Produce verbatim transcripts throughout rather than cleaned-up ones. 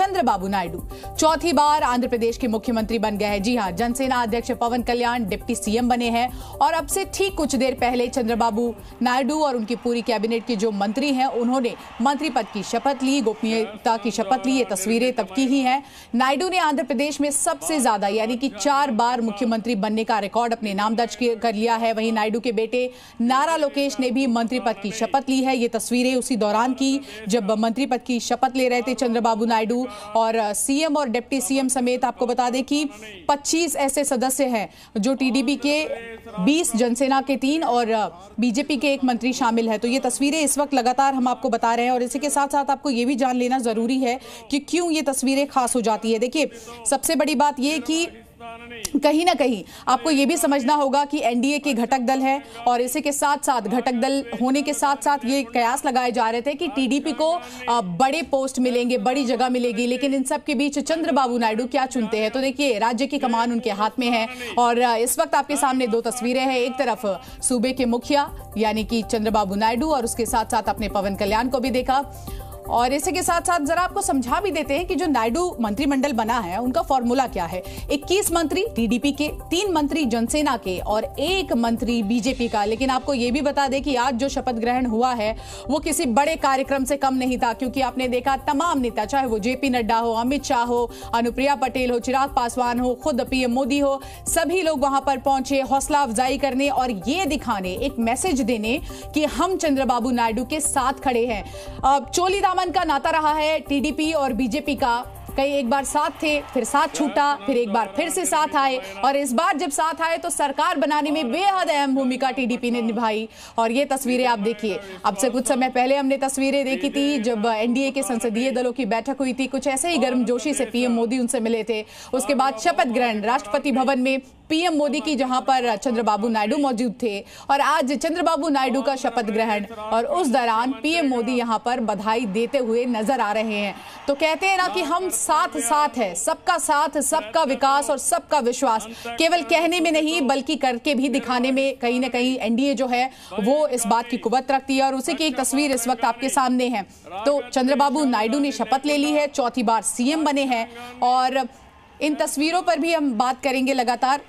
चंद्रबाबू नायडू चौथी बार आंध्र प्रदेश के मुख्यमंत्री बन गए हैं। जी हां, जनसेना अध्यक्ष पवन कल्याण डिप्टी सीएम बने हैं और अब से ठीक कुछ देर पहले चंद्रबाबू नायडू और उनकी पूरी कैबिनेट के जो मंत्री हैं उन्होंने मंत्री पद की शपथ ली, गोपनीयता की शपथ ली। ये तस्वीरें तब की ही हैं। नायडू ने आंध्र प्रदेश में सबसे ज्यादा यानी कि चार बार मुख्यमंत्री बनने का रिकॉर्ड अपने नाम दर्ज कर लिया है। वहीं नायडू के बेटे नारा लोकेश ने भी मंत्री पद की शपथ ली है। ये तस्वीरें उसी दौरान की जब मंत्री पद की शपथ ले रहे थे चंद्रबाबू नायडू। और सीएम और डिप्टी सीएम समेत आपको बता दें कि पच्चीस ऐसे सदस्य हैं जो टीडीपी के, बीस जनसेना के तीन और बीजेपी के एक मंत्री शामिल है। तो ये तस्वीरें इस वक्त लगातार हम आपको बता रहे हैं और इसी के साथ साथ आपको ये भी जान लेना जरूरी है कि क्यों ये तस्वीरें खास हो जाती है। देखिए, सबसे बड़ी बात ये कि कहीं ना कहीं आपको यह भी समझना होगा कि एनडीए के घटक दल है और इसी के साथ साथ घटक दल होने के साथ साथ ये कयास लगाए जा रहे थे कि टीडीपी को बड़े पोस्ट मिलेंगे, बड़ी जगह मिलेगी, लेकिन इन सब के बीच चंद्रबाबू नायडू क्या चुनते हैं। तो देखिए, राज्य की कमान उनके हाथ में है और इस वक्त आपके सामने दो तस्वीरें हैं। एक तरफ सूबे के मुखिया यानी कि चंद्रबाबू नायडू और उसके साथ साथ अपने पवन कल्याण को भी देखा। और इसी के साथ साथ जरा आपको समझा भी देते हैं कि जो नायडू मंत्रिमंडल बना है उनका फॉर्मूला क्या है। इक्कीस मंत्री टीडीपी के, तीन मंत्री जनसेना के और एक मंत्री बीजेपी का। लेकिन आपको यह भी बता दें कि आज जो शपथ ग्रहण हुआ है वो किसी बड़े कार्यक्रम से कम नहीं था, क्योंकि आपने देखा तमाम नेता, चाहे वो जेपी नड्डा हो, अमित शाह हो, अनुप्रिया पटेल हो, चिराग पासवान हो, खुद पीएम मोदी हो, सभी लोग वहां पर पहुंचे हौसला अफजाई करने और ये दिखाने, एक मैसेज देने कि हम चंद्रबाबू नायडू के साथ खड़े हैं। चोली मन का नाता रहा है टीडीपी और बीजेपी का। कई एक बार साथ थे, फिर साथ छूटा, फिर एक बार फिर से साथ आए और इस बार जब साथ आए तो सरकार बनाने में बेहद अहम भूमिका टीडीपी ने निभाई। और ये तस्वीरें आप देखिए, अब से कुछ समय पहले हमने तस्वीरें देखी थी जब एनडीए के संसदीय दलों की बैठक हुई थी। कुछ ऐसे ही गर्मजोशी से पीएम मोदी उनसे मिले थे। उसके बाद शपथ ग्रहण राष्ट्रपति भवन में पीएम मोदी की, जहां पर चंद्रबाबू नायडू मौजूद थे। और आज चंद्रबाबू नायडू का शपथ ग्रहण और उस दौरान पीएम मोदी यहां पर बधाई देते हुए नजर आ रहे हैं। तो कहते हैं ना कि हम साथ साथ है, सबका साथ, सबका विकास और सबका विश्वास। केवल कहने में नहीं बल्कि करके भी दिखाने में कहीं ना कहीं एनडीए जो है वो इस बात की कुव्वत रखती है और उसी की एक तस्वीर इस वक्त आपके सामने है। तो चंद्रबाबू नायडू ने शपथ ले ली है, चौथी बार सीएम बने हैं और इन तस्वीरों पर भी हम बात करेंगे लगातार।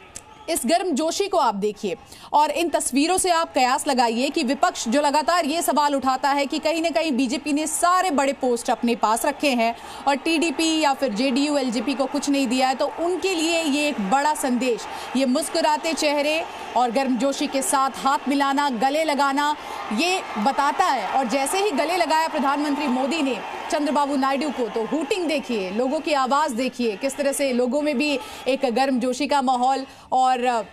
इस गर्मजोशी को आप देखिए और इन तस्वीरों से आप कयास लगाइए कि विपक्ष जो लगातार ये सवाल उठाता है कि कहीं ना कहीं बीजेपी ने सारे बड़े पोस्ट अपने पास रखे हैं और टीडीपी या फिर जेडीयू एलजेपी को कुछ नहीं दिया है, तो उनके लिए ये एक बड़ा संदेश, ये मुस्कुराते चेहरे और गर्मजोशी के साथ हाथ मिलाना, गले लगाना, ये बताता है। और जैसे ही गले लगाया प्रधानमंत्री मोदी ने चंद्रबाबू नायडू को, तो हूटिंग देखिए, लोगों की आवाज देखिए, किस तरह से लोगों में भी एक गर्मजोशी का माहौल और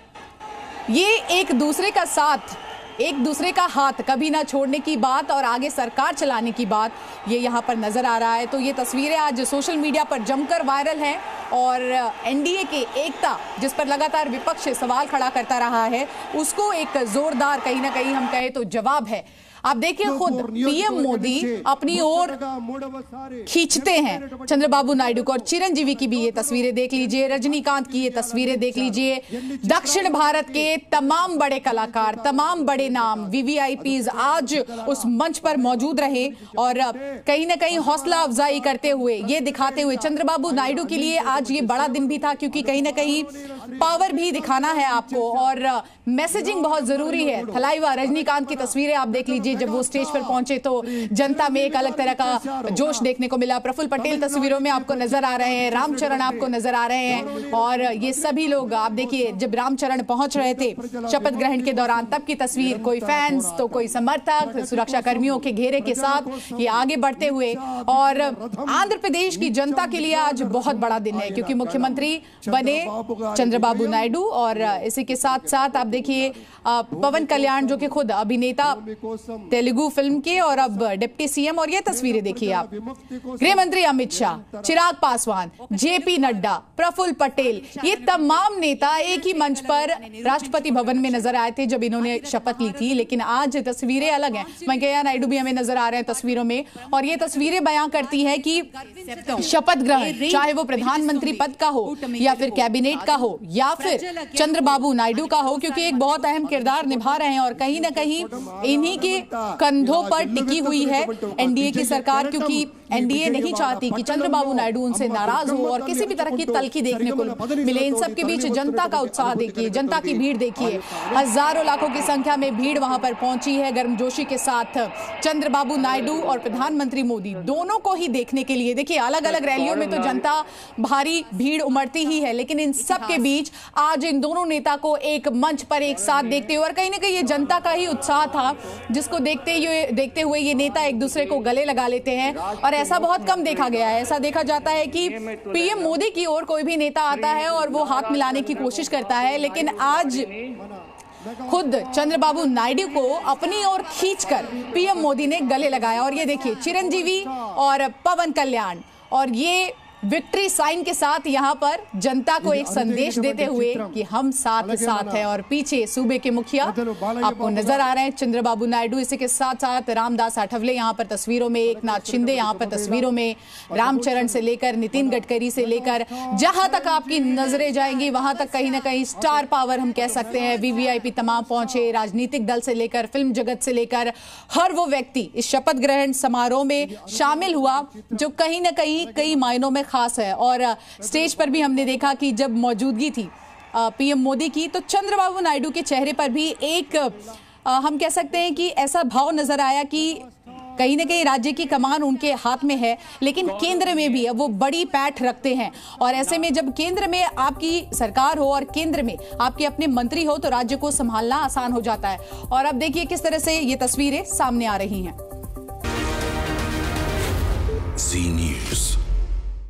ये एक दूसरे का साथ, एक दूसरे का हाथ कभी ना छोड़ने की बात और आगे सरकार चलाने की बात, ये यहाँ पर नजर आ रहा है। तो ये तस्वीरें आज सोशल मीडिया पर जमकर वायरल हैं और एनडीए के एकता, जिस पर लगातार विपक्ष सवाल खड़ा करता रहा है, उसको एक जोरदार कहीं ना कहीं हम कहें तो जवाब है। आप देखिए, खुद पीएम मोदी अपनी ओर खींचते हैं चंद्रबाबू नायडू को और चिरंजीवी की भी ये तस्वीरें देख लीजिए, रजनीकांत की ये तस्वीरें देख लीजिए। दक्षिण भारत के तमाम बड़े कलाकार, तमाम बड़े नाम, वीवीआईपीज आज उस मंच पर मौजूद रहे और कहीं ना कहीं हौसला अफजाई करते हुए, ये दिखाते हुए चंद्रबाबू नायडू के लिए आज ये बड़ा दिन भी था, क्योंकि कहीं ना कहीं पावर भी दिखाना है आपको और मैसेजिंग बहुत जरूरी है। थलाइवा रजनीकांत की तस्वीरें आप देख लीजिए, जब वो स्टेज पर पहुंचे तो जनता में एक अलग तरह का जोश देखने को मिला। प्रफुल्ल पटेल तस्वीरों में आपको नजर आ रहे हैं, रामचरण आपको नजर आ रहे हैं और ये सभी लोग आप देखिए, जब रामचरण पहुंच रहे थे शपथ ग्रहण के दौरान तब की तस्वीर, कोई फैंस तो कोई समर्थक सुरक्षा कर्मियों के घेरे के साथ ये आगे बढ़ते हुए। और आंध्र प्रदेश की जनता के लिए आज बहुत बड़ा दिन है, क्योंकि मुख्यमंत्री बने चंद्रबाबू नायडू और इसी के साथ साथ आप देखिए पवन कल्याण जो कि खुद अभिनेता तेलुगु फिल्म के और अब डिप्टी सीएम। और ये तस्वीरें देखिए आप, गृह मंत्री अमित शाह, चिराग पासवान, जेपी नड्डा, प्रफुल्ल पटेल, ये तमाम नेता एक ही मंच पर राष्ट्रपति भवन में नजर आए थे जब इन्होंने शपथ ली थी। लेकिन आज तस्वीरें अलग हैं। वेंकैया नायडू भी हमें नजर आ रहे हैं तस्वीरों में और ये तस्वीरें बयां करती है कि शपथ ग्रहण, चाहे वो प्रधानमंत्री पद का हो या फिर कैबिनेट का हो या फिर चंद्रबाबू नायडू का हो, क्योंकि एक बहुत अहम किरदार निभा रहे हैं और कहीं ना कहीं इन्हीं के कंधों पर टिकी हुई है एनडीए की सरकार, क्योंकि एनडीए नहीं चाहती कि चंद्रबाबू नायडू उनसे नाराज हो और किसी भी तरह की तलखी देखने को मिले। इन सबके बीच जनता का उत्साह देखिए, जनता की भीड़ देखिए, हजारों लाखों की संख्या में भीड़ वहां पर पहुंची है गर्मजोशी के साथ चंद्रबाबू नायडू और प्रधानमंत्री मोदी दोनों को ही देखने के लिए। देखिए अलग अलग रैलियों में तो जनता भारी भीड़ उमड़ती ही है, लेकिन इन सब के बीच आज इन दोनों नेता को एक मंच पर एक साथ देखते हुए, और कहीं ना कहीं ये जनता का ही उत्साह था जिसको देखते हुए देखते हुए ये नेता एक दूसरे को गले लगा लेते हैं। और ऐसा बहुत कम देखा गया है। ऐसा देखा जाता है कि पीएम मोदी की ओर कोई भी नेता आता है और वो हाथ मिलाने की कोशिश करता है, लेकिन आज खुद चंद्रबाबू नायडू को अपनी ओर खींचकर पीएम मोदी ने गले लगाया। और ये देखिए चिरंजीवी और पवन कल्याण, और ये विक्ट्री साइन के साथ यहां पर जनता को एक संदेश देते हुए कि हम साथ साथ हैं। और पीछे सूबे के मुखिया आपको नजर आ रहे हैं चंद्रबाबू नायडू, इसी के साथ साथ रामदास आठवले यहां पर तस्वीरों में, एकनाथ शिंदे यहां पर तस्वीरों में, रामचरण से लेकर नितिन गडकरी से लेकर जहां तक आपकी नजरें जाएंगी वहां तक कहीं ना कहीं स्टार पावर हम कह सकते हैं। वीवीआईपी तमाम पहुंचे, राजनीतिक दल से लेकर फिल्म जगत से लेकर हर वो व्यक्ति इस शपथ ग्रहण समारोह में शामिल हुआ जो कहीं ना कहीं कई मायनों में खास है। और स्टेज पर भी हमने देखा कि जब मौजूदगी थी पीएम मोदी की, तो चंद्रबाबू नायडू के चेहरे पर भी एक हम कह सकते हैं कि ऐसा भाव नजर आया कि कहीं ना कहीं राज्य की कमान उनके हाथ में है, लेकिन केंद्र में भी वो बड़ी पैठ रखते हैं। और ऐसे में जब केंद्र में आपकी सरकार हो और केंद्र में आपके अपने मंत्री हो तो राज्य को संभालना आसान हो जाता है। और अब देखिए किस तरह से ये तस्वीरें सामने आ रही हैं। जी न्यूज़।